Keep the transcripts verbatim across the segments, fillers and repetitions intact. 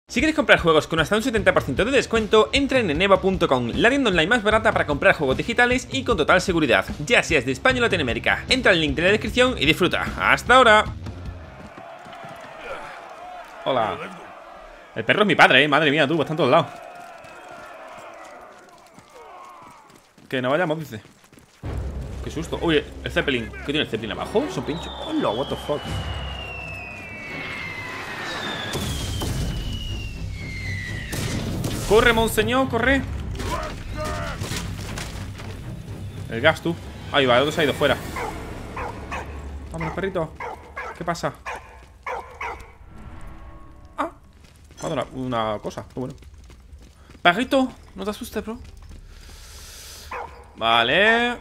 Si quieres comprar juegos con hasta un setenta por ciento de descuento, entra en eneba punto com, la tienda online más barata para comprar juegos digitales y con total seguridad, ya seas de España o Latinoamérica. Entra al link de la descripción y disfruta. ¡Hasta ahora! Hola. El perro es mi padre, eh. Madre mía, tú, está en todos lados. Que no vayamos, dice. Qué susto. Oye, el Zeppelin. ¿Qué tiene el Zeppelin abajo? Son pinchos. Hola, what the fuck. Corre, monseñor, corre. El gas, tú. Ahí va, el otro se ha ido fuera. Vámonos, perrito. ¿Qué pasa? Ah, me ha dado una, una cosa. Qué bueno. Perrito, no te asustes, bro. Vale.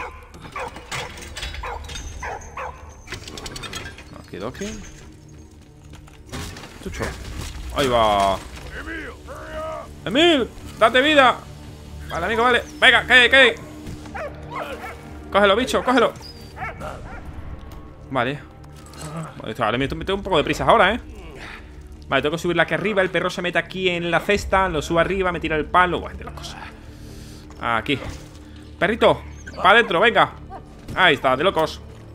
Okidoki. Chucho. Ahí va. ¡Emil! ¡Date vida! Vale, amigo, vale. Venga, cae, cae. Cógelo, bicho, cógelo. Vale. Vale, me tengo un poco de prisas ahora, ¿eh? Vale, tengo que subirla aquí arriba. El perro se mete aquí en la cesta. Lo subo arriba, me tira el palo. Bueno, de las cosas. Aquí. Perrito, para adentro, venga. Ahí está, de locos.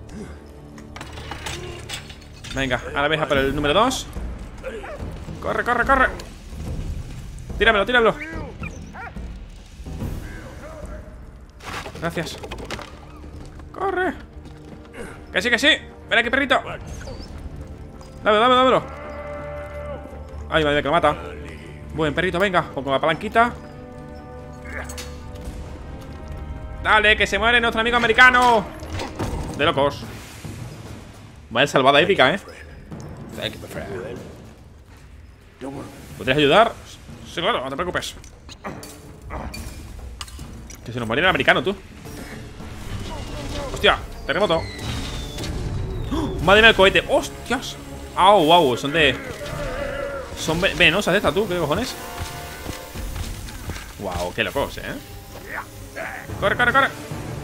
Venga, ahora ves a por el número dos. Corre, corre, corre. Tíramelo, tíramelo. Gracias. Corre. Que sí, que sí. Ven aquí, perrito. Dámelo, dámelo, dámelo. Ay, madre, que lo mata. Buen perrito, venga. Pongo la palanquita. Dale, que se muere nuestro amigo americano. De locos. Vaya salvada épica, eh. ¿Podrías ayudar? Sí, claro, no te preocupes. Que se nos moría el americano, tú. Hostia, terremoto. ¡Oh! Madre mía, el cohete. Hostias. Au, oh, wow, son de... Son venenosas estas, tú, ¿qué cojones? Wow, qué locos, eh. Corre, corre, corre.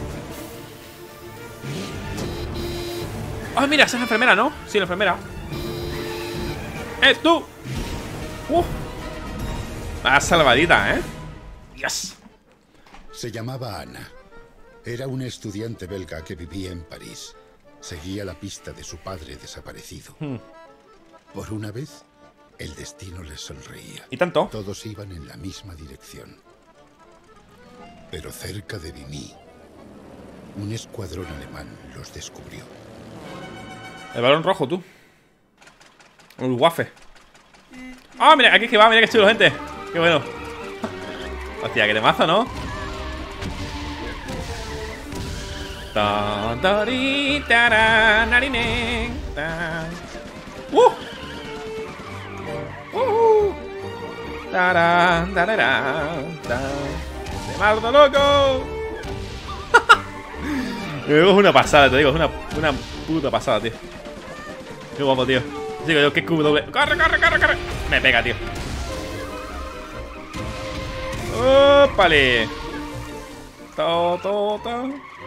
Oh, mira, esa es la enfermera, ¿no? Sí, la enfermera. ¡Eh, tú! ¡Uh! Ah, salvadita, ¿eh? ¡Yes! Se llamaba Ana. Era una estudiante belga que vivía en París. Seguía la pista de su padre desaparecido. Hmm. Por una vez, el destino les sonreía. ¿Y tanto? Todos iban en la misma dirección. Pero cerca de Vimy, un escuadrón alemán los descubrió. El balón rojo, tú. El guafe. Ah, mira, aquí es que va, mira que chulo, gente. Qué bueno. Hostia, que temazo, ¿no? ¡Uh! ¡Uh! ¡De mardo loco! Es una pasada, te digo, es una, una puta pasada, tío. Qué guapo, tío. Digo yo, qué Q doble. ¡Corre, corre, corre, corre! Me pega, tío. ¡Ópale! To, to, to.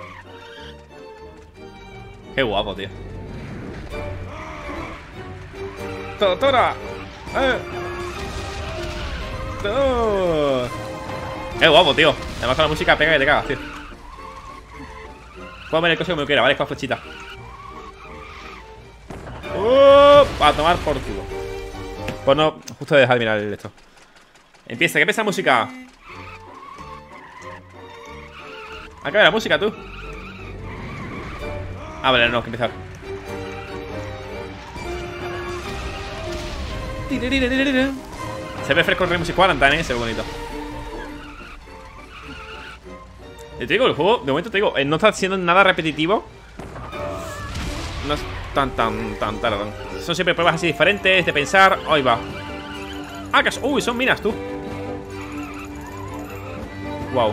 Qué guapo, tío. ¡Totora! ¡Eh! ¡To! Qué guapo, tío. Además con la música pega y te cagas, tío. Puedo ver el coche como yo quiera, ¿vale? Con flechita. ¡Uh! A tomar por culo. Pues no, justo de dejar de mirar esto. Empieza, ¿qué empieza la música? Acaba la música, tú. Ah, vale, no, que empezar. Se ve fresco el Rainbow Six Quarantine, ¿eh? Se ve bonito. Y te digo, el juego, de momento te digo, no está siendo nada repetitivo. No es tan, tan, tan, tan, tan. Son siempre pruebas así diferentes, de pensar. Ahí va. Ah, que uy, son minas, tú. Wow.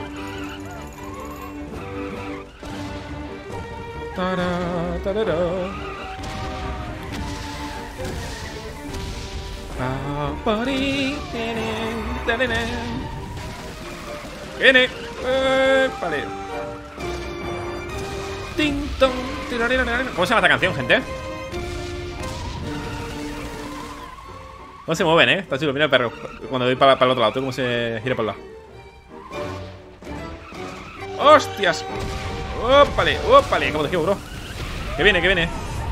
Viene. Eh, vale. ¿Cómo se llama esta canción, gente? ¿Cómo se mueven, eh? Está chulo, mira el perro. Cuando voy para, para el otro lado, tú cómo se gira por el lado. ¡Hostias! ¡Ópale! ¡Ópale! ¿Cómo te esquivo, bro? Que viene, que viene.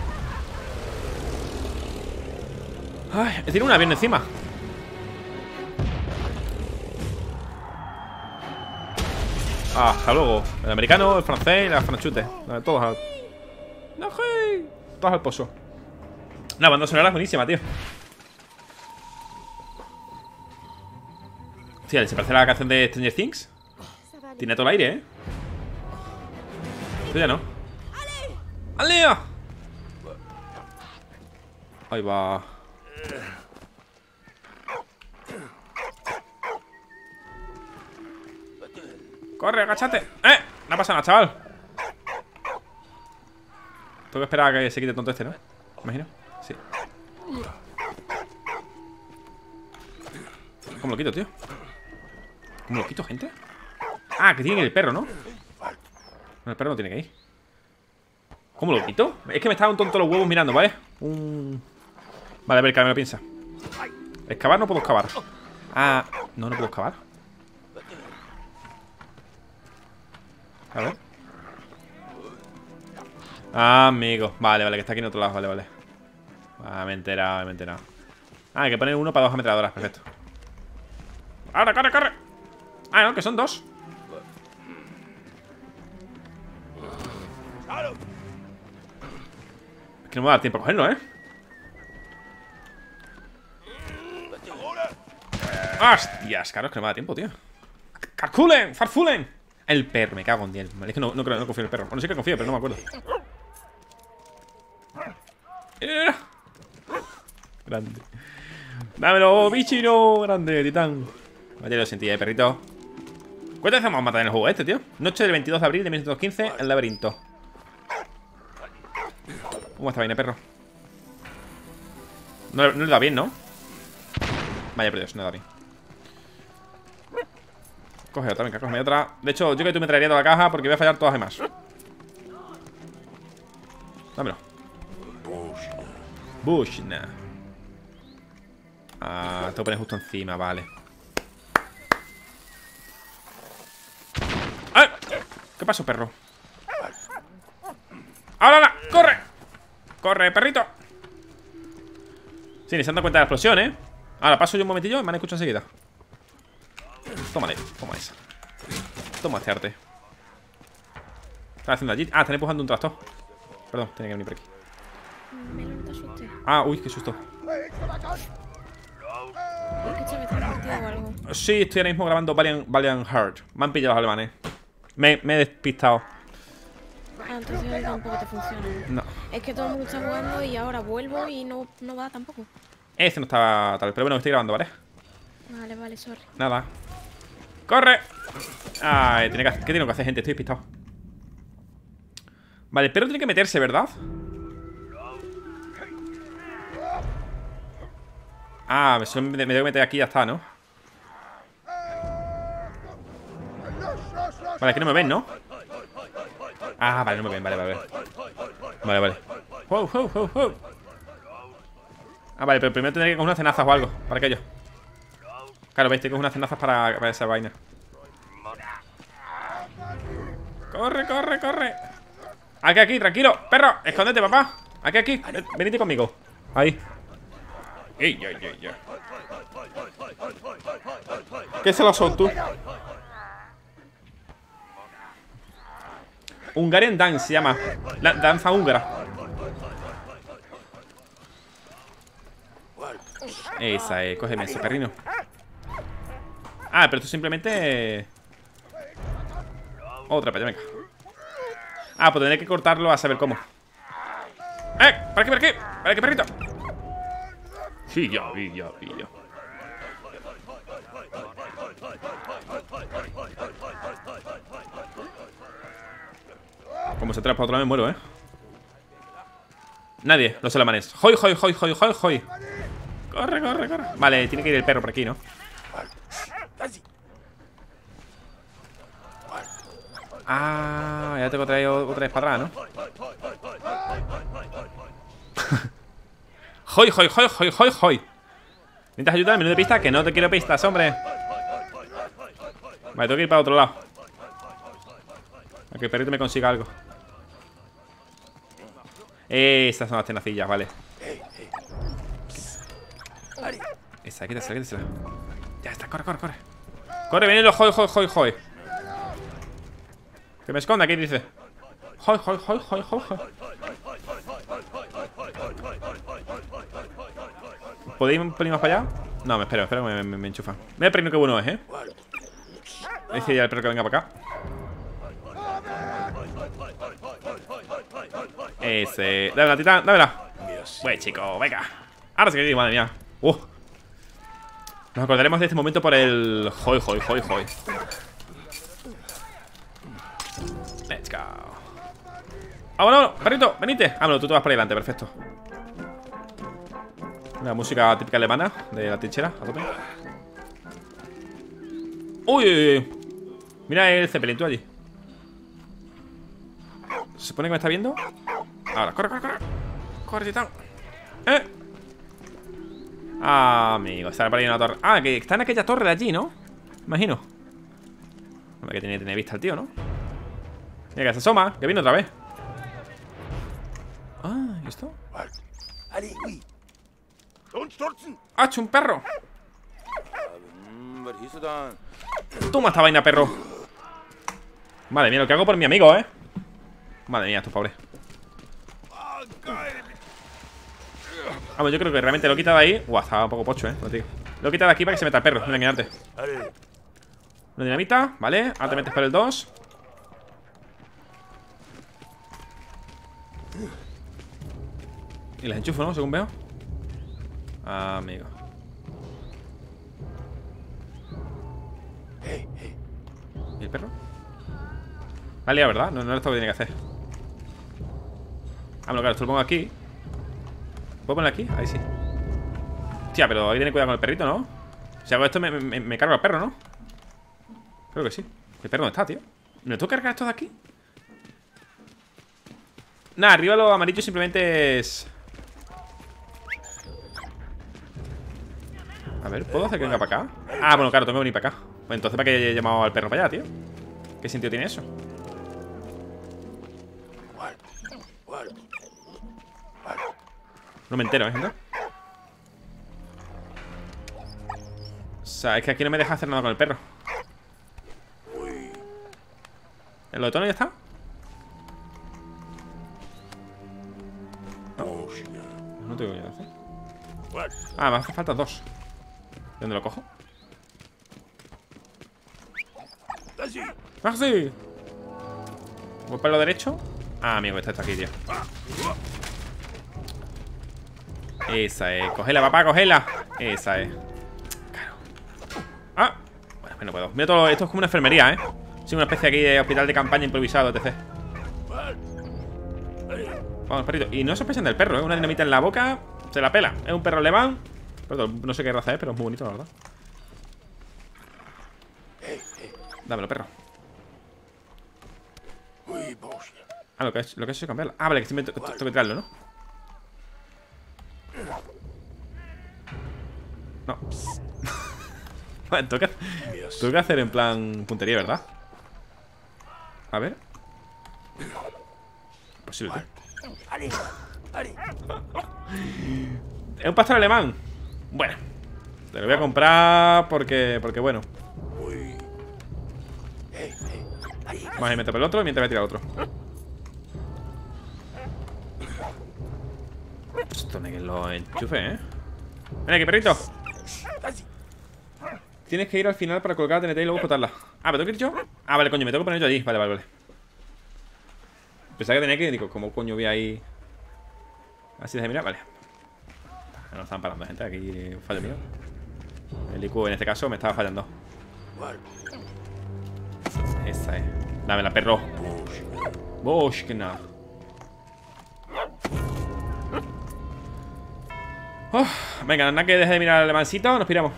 Ay, tiene un avión encima. Ah, hasta luego. El americano, el francés y la franchute. Todos al... No, hey. Todos al pozo. Una banda sonora buenísima, tío. Hostia, ¿se parece a la canción de Stranger Things? Tiene todo el aire, ¿eh? Esto ya no. ¡Alea! Ahí va. ¡Corre, agáchate! ¡Eh! No pasa nada, chaval. Tengo que esperar a que se quite el tonto este, ¿no? Imagino. Sí. ¿Cómo lo quito, tío? ¿Cómo lo quito, gente? Ah, que tiene que ir el perro, ¿no? No, el perro no tiene que ir. ¿Cómo lo quito? Es que me estaban tontos los huevos mirando, ¿vale? Un... Vale, a ver, que me lo piensa. ¿Excavar? No puedo excavar. Ah, no, no puedo excavar. A ver. Ah, amigo. Vale, vale, que está aquí en otro lado. Vale, vale. Ah, me he enterado, me he enterado. Ah, hay que poner uno para dos ametralladoras. Perfecto. ¡Ahora, corre, corre! Ah, no, que son dos. Es que no me va a dar tiempo a cogerlo, ¿eh? ¡Hostias! Claro, es que no me da tiempo, tío. ¡Calculen! ¡Farfulen! El perro, me cago en diez. Es que no, no creo, no confío en el perro. Bueno, sí que confío, pero no me acuerdo. Eh. Grande. Dámelo, bichino. Grande, titán. Vaya, lo sentí, eh, perrito. ¿Cuántas veces vamos a matar en el juego este, tío? Noche del veintidós de abril de mil novecientos quince, el laberinto. ¿Cómo está vaina, perro? No, no le da bien, ¿no? Vaya, por Dios, no le da bien. Coge otra, venga, cógeme otra. De hecho, yo creo que tú me traerías toda la caja porque voy a fallar todas las demás. Dámelo. Bushna. Ah, te lo pones justo encima, vale. ¡Ay! ¿Qué pasó, perro? ¡Ahora, ahora! ¡Corre! ¡Corre, perrito! Sí, ni se han dado cuenta de la explosión, ¿eh? Ahora paso yo un momentillo y me han escuchado enseguida. Tómale, toma esa. Toma este arte. ¿Qué estás haciendo allí? Ah, están empujando un tractor. Perdón, tenía que venir por aquí. No te asustes. Ah, uy, qué susto. Escúchame, ¿te has partido o algo? Sí, estoy ahora mismo grabando Valiant, Valiant Heart. Me han pillado los alemanes. Me, me he despistado. Ah, entonces hoy tampoco te funciona. No. Es que todo el mundo está jugando y ahora vuelvo y no, no va tampoco. Ese no estaba tal, pero bueno, estoy grabando, ¿vale? Vale, vale, sorry. Nada. ¡Corre! Ay, tiene que, ¿qué tiene que hacer, gente? Estoy despistado. Vale, el perro tiene que meterse, ¿verdad? Ah, me, me tengo que meter aquí y ya está, ¿no? Vale, aquí no me ven, ¿no? Ah, vale, no me ven, vale, vale. Vale, vale. Wow, wow, wow, wow. Ah, vale, pero primero tendré que coger unas cenazas o algo para aquello. Claro, veis, tengo unas cenazas para, para esa vaina. Corre, corre, corre. Aquí, aquí, tranquilo, perro, escóndete, papá. Aquí, aquí, venite conmigo. Ahí. Ey, ey, ey, ey. ¿Qué se lo son tú? Hungarian Dance se llama. La danza húngara. Esa, eh, cógeme ese perrino. Ah, pero esto simplemente... Otra para allá, venga. Ah, pues tendré que cortarlo a saber cómo. ¡Eh! ¡Para aquí, para aquí! ¡Para aquí, perrito! Sí, ya, ya, ya. Como se trae para otro lado me muero, ¿eh? Nadie, los alemanes. ¡Hoy, hoy, hoy, hoy, hoy, hoy! Corre, corre, corre. Vale, tiene que ir el perro por aquí, ¿no? Ah, ya tengo que traer otra vez para atrás, ¿no? ¡Hoy, hoy, hoy, hoy, hoy, hoy! ¿Necesitas ayuda en el menú de pistas? Que no te quiero pistas, hombre. Vale, tengo que ir para otro lado. A que el perrito me consiga algo. Estas son las tenacillas, vale. Esa, quítasela, quítasela. Ya está, corre, corre, corre. Corre, viene los joy, joy, joy, joy. Que me esconda, aquí dice. Joy, joy, joy, joy, joy, joy. ¿Podéis ir un pelín más para allá? No, me espero, espero que me, me, me enchufan. Mira el perro que bueno es, eh. Dice ya el perro que venga para acá. Ese. Dame la tita, dámela. Buen chico, venga. Ahora sí que sí, madre mía. Uh. Nos acordaremos de este momento por el joy, joy, joy, joy. Let's go. ¡Vámonos, perrito! ¡Venite! Vámonos, tú te vas por ahí delante, perfecto. La música típica alemana de la trinchera, a tope. ¡Uy, uy, uy! Mira el Zeppelin, tú allí. ¿Se supone que me está viendo? Ahora, corre, corre, corre. Corre, titán. ¡Eh! Ah, amigo, está por ahí una torre. Ah, que está en aquella torre de allí, ¿no? Imagino. Hombre, que tiene que tener vista el tío, ¿no? Mira, que se asoma, que viene otra vez. Ah, ¿y esto? ¡Ah, hecho un perro! Toma esta vaina, perro. Madre mía, lo que hago por mi amigo, ¿eh? Madre mía, estos pobres. Vamos, yo creo que realmente lo he quitado ahí. Uah, estaba un poco pocho, eh. Lo he quitado aquí para que se meta el perro, no engañarte. Una dinamita, vale. Ahora te metes para el dos. Y las enchufo, ¿no? Según veo. Ah, amigo. ¿Y el perro? La liado, ¿verdad? No, no es esto lo que tiene que hacer. Ah, bueno, claro, esto lo pongo aquí. ¿Puedo ponerlo aquí? Ahí sí. Hostia, pero hay que tener cuidado con el perrito, ¿no? Si hago esto me, me, me cargo al perro, ¿no? Creo que sí. ¿El perro dónde está, tío? ¿Me tengo que cargar esto de aquí? Nada, arriba lo amarillo simplemente es... A ver, ¿puedo hacer que venga para acá? Ah, bueno, claro, tengo que venir para acá. Pues entonces, ¿para qué he llamado al perro para allá, tío? ¿Qué sentido tiene eso? No me entero, ¿eh, gente? O sea, es que aquí no me deja hacer nada con el perro. ¿El lo de tono ya está? No, no tengo que hacer. Ah, me hace falta dos. ¿De dónde lo cojo? ¡Ah, sí! ¿Voy para lo derecho? Ah, amigo, está esto aquí, tío. Esa es. Cogela, papá, cogela. Esa es. Claro. Ah. Bueno, pues no puedo. Mira todo. Esto es como una enfermería, ¿eh? Sí, una especie aquí de hospital de campaña improvisado, etcétera. Vamos, perrito. Y no se sorprenden del perro, ¿eh? Una dinamita en la boca. Se la pela. Es un perro alemán. Perdón, no sé qué raza es, pero es muy bonito, la verdad. Dámelo, perro. Ah, lo que es, lo que es cambiarlo. Ah, vale, que siempre tengo que tirarlo, ¿no? No. Vale, tengo que, tengo que hacer en plan puntería, ¿verdad? A ver. Posible, tío. Es un pastor alemán. Bueno, te lo voy a comprar porque, porque bueno. Vale, meto por el otro mientras voy a tirar otro. Esto me que lo enchufe, ¿eh? Ven aquí, perrito. Tienes que ir al final para colgar la T N T y luego explotarla. Ah, ¿me tengo que ir yo? Ah, vale, coño, me tengo que poner yo allí. Vale, vale, vale. Pensaba que tenía que ir. Digo, ¿cómo coño voy ahí? Así de mirar, vale. No están parando, gente. Aquí fallo mío. El I Q en este caso me estaba fallando. Esa es. Dámela, perro. Boshkna. Oh, venga, nada que deje de mirar al alemancito. Nos piramos.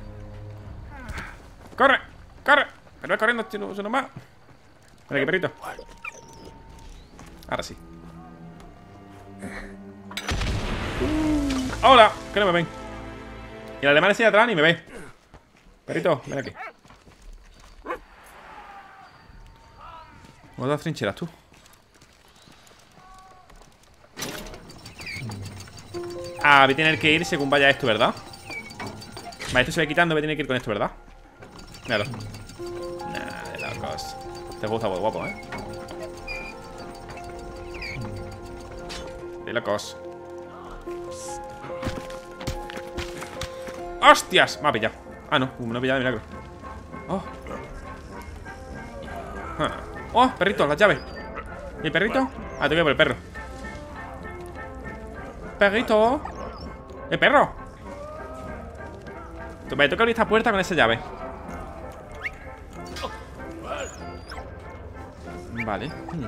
¡Corre! ¡Corre! Pero va corriendo, tío, no más. Ven aquí, perrito. Ahora sí. ¡Hola! Que no me ven. Y el alemán sigue atrás y me ve. Perrito, ven aquí. ¿Cuántas trincheras tú? Ah, voy a tener que ir según vaya esto, ¿verdad? Vale, esto se va quitando, voy a tener que ir con esto, ¿verdad? Míralo. Nah, de locos. Este juego está muy guapo, ¿eh? De locos. ¡Hostias! Me ha pillado. Ah, no, me ha pillado de milagro. Oh. Ah. Oh, perrito, las llaves. ¿Y el perrito? Ah, tengo que ir por el perro. Perrito. ¡El perro! Me toca abrir esta puerta con esa llave. Vale. Hmm.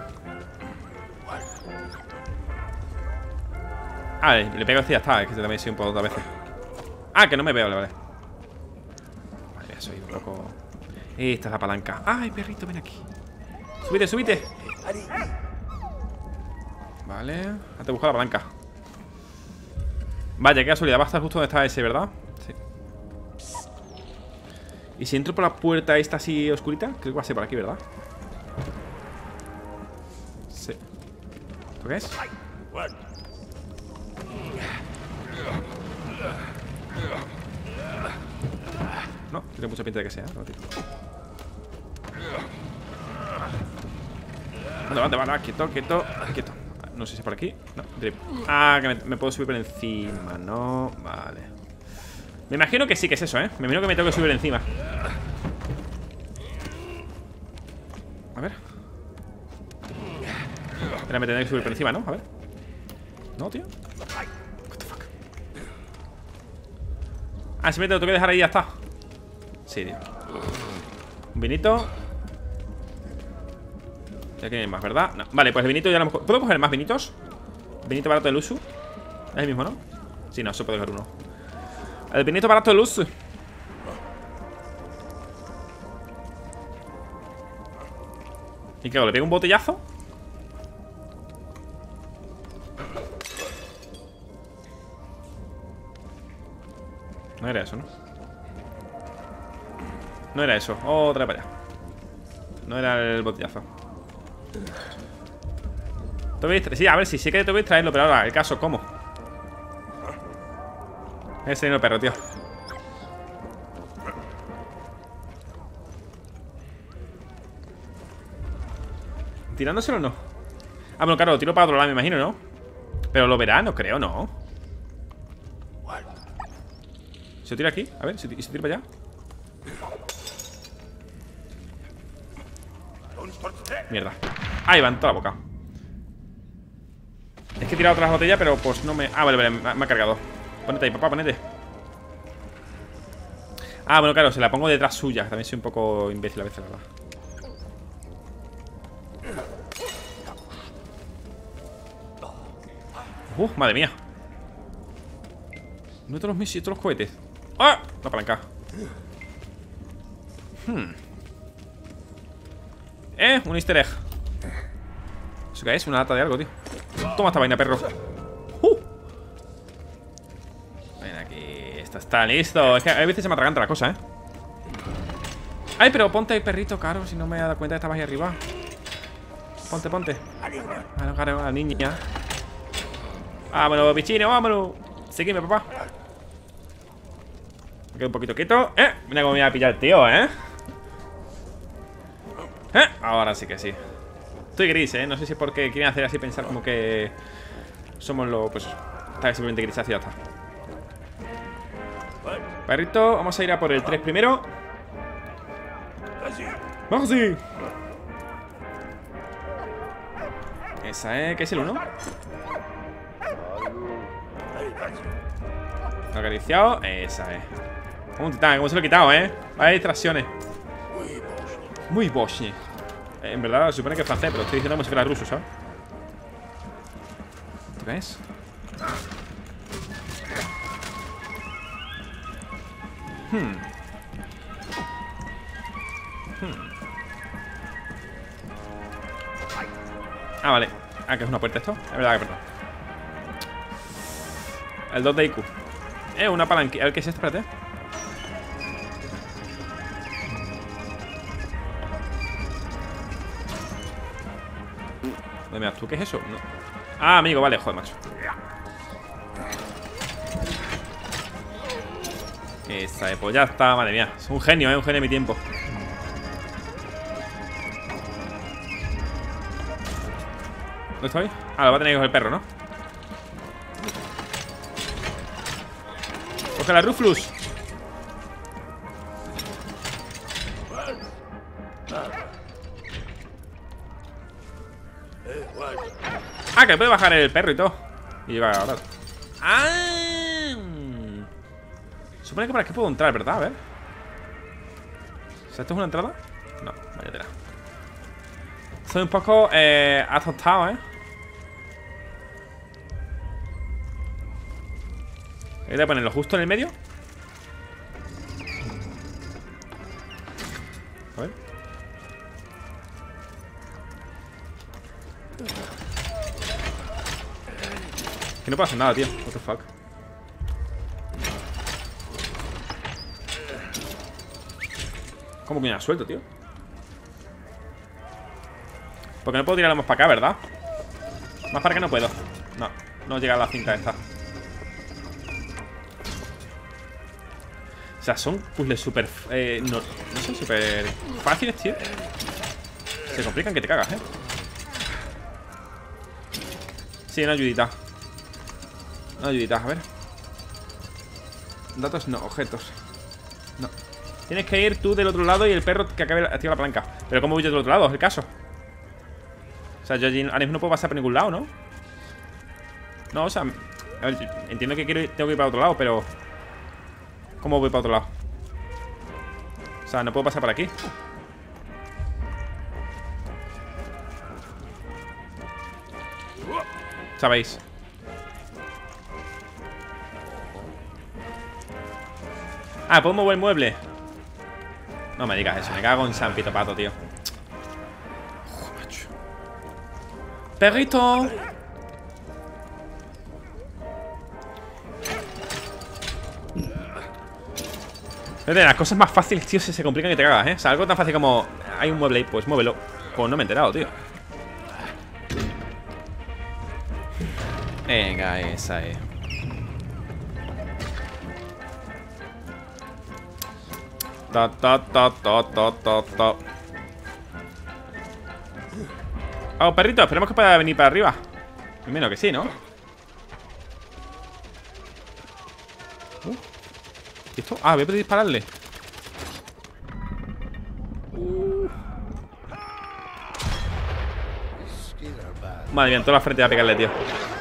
Ah, le, le pego así y ya está. Es que también soy un poco a veces. Ah, que no me veo, vale, vale. Vale, soy un poco... Esta es la palanca. Ay, perrito, ven aquí. Súbite, súbite. Vale. Ah, te busco la palanca. Vaya, qué casualidad. Va a estar justo donde está ese, ¿verdad? Sí. Y si entro por la puerta esta así oscurita, creo que va a ser por aquí, ¿verdad? Sí. ¿Esto qué es? No, tiene mucha pinta de que sea, ¿no, tío? Vale, vale, vale, quieto, quieto, quieto. No sé si es por aquí. No, drip. Ah, que me, me puedo subir por encima. No, vale. Me imagino que sí que es eso, ¿eh? Me imagino que me tengo que subir encima. A ver. Espera, me tendré que subir por encima, ¿no? A ver. No, tío. What the fuck. Ah, simplemente lo tengo que dejar ahí y ya está. Sí, tío. Un vinito. Ya que hay más, ¿verdad? No. Vale, pues el vinito ya lo hemos... ¿Puedo coger más vinitos? Vinito barato del uso. ¿Es el mismo, no? Sí, no, eso puedo coger uno. El vinito barato del uso. ¿Y qué hago? ¿Le pego un botellazo? No era eso, ¿no? No era eso. Otra para allá. No era el botellazo. Sí, a ver, si sí que tengo que traerlo, pero ahora, el caso, ¿cómo? Ese no el perro, tío. ¿Tirándoselo o no? Ah, bueno, claro, lo tiro para otro lado, me imagino, ¿no? Pero lo verá, no creo, ¿no? ¿Se lo tira aquí? A ver, ¿se tira, ¿se tira para allá? Mierda. Ahí va, en toda la boca. Es que he tirado otra botella, pero pues no me... Ah, vale, vale, me, me ha cargado. Ponete ahí, papá, ponete. Ah, bueno, claro, se la pongo detrás suya. También soy un poco imbécil a veces, la verdad. Uh, madre mía. No todos los misiles, todos los cohetes. ¡Ah! La palanca. Hmm. Eh, un easter egg. ¿Eso qué es? Una lata de algo, tío. Toma esta vaina, perro. uh. Ven aquí. Esto está listo. Es que a veces se me atraganta la cosa, eh. Ay, pero ponte, perrito, caro. Si no me he dado cuenta que estabas ahí arriba. Ponte, ponte. Ah, no, caro, la niña. Vámonos, bichino, vámonos. Seguime, papá. Me quedo un poquito quieto. Eh, mira cómo me voy a pillar el tío, eh. Eh, ahora sí que sí. Estoy gris, eh. No sé si es porque quieren hacer así, pensar como que somos los, pues, está simplemente grisáceo, ya está. Perrito, vamos a ir a por el tres primero. ¡Vamos así! Esa, eh. ¿Qué es el uno? Acariciado. Esa, eh. Un titán, como se lo he quitado, eh. Vaya distracciones. Muy boche. eh, En verdad se supone que es francés, pero estoy diciendo como si fuera ruso, ¿sabes? ¿Tú ves? Hmm. Hmm. Ah, vale. Ah, que es una puerta esto. Es verdad que perdón. El dos de I Q. Eh, una palanquilla. A ver qué es esto, espérate. Mira, ¿tú qué es eso? No. Ah, amigo, vale, joder, macho. Esa, eh, pues ya está, madre mía. Es un genio, eh, un genio de mi tiempo. ¿Dónde estoy? Ah, lo va a tener que coger el perro, ¿no? Coge la Ruflus. Ah, que puede bajar el perro y todo. Y va ahora. Ah. Supone que por aquí puedo entrar, ¿verdad? A ver. O sea, ¿esto es una entrada? No, vaya tela. Soy un poco eh, azotado, ¿eh? Voy a ponerlo justo en el medio. A ver. Que no puedo hacer nada, tío. What the fuck. ¿Cómo que me ha suelto, tío? Porque no puedo tirarlo más para acá, ¿verdad? Más para acá no puedo. No, no llega a la cinta esta. O sea, son puzzles súper... Eh, no, no sé, súper fáciles, tío. Se complican que te cagas, ¿eh? Sí, una ayudita. Una ayudita, a ver. Datos no, objetos. No. Tienes que ir tú del otro lado y el perro que acabe de activar la palanca. Pero ¿cómo voy yo del otro lado? Es el caso. O sea, yo allí ahora mismo no puedo pasar por ningún lado, ¿no? No, o sea, a ver, entiendo que quiero ir, tengo que ir para otro lado, pero... ¿Cómo voy para otro lado? O sea, no puedo pasar por aquí. Sabéis. Ah, ¿puedo mover el mueble? No me digas eso, me cago en San Pito Pato, tío. Uf, macho. ¡Perrito! Fíjate, las cosas más fáciles, tío, se, se complican que te cagas, ¿eh? O sea, algo tan fácil como... Hay un mueble ahí, pues muévelo. Pues no me he enterado, tío. Venga, esa es. Ta, ta, ta, ta, ta, ta, ta. Oh, perrito, esperemos que pueda venir para arriba. Menos que sí, ¿no? Uh. ¿Y esto? Ah, voy a poder dispararle. uh. Madre mía, en toda la frente va a pegarle, tío.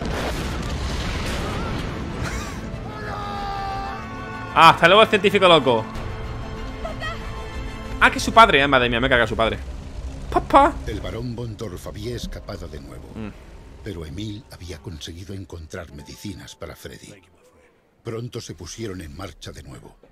Ah, hasta luego el científico loco. Ah, que es su padre, eh, madre mía, me caga su padre. Papá. El barón von Torf había escapado de nuevo, mm. pero Emil había conseguido encontrar medicinas para Freddy. Pronto se pusieron en marcha de nuevo.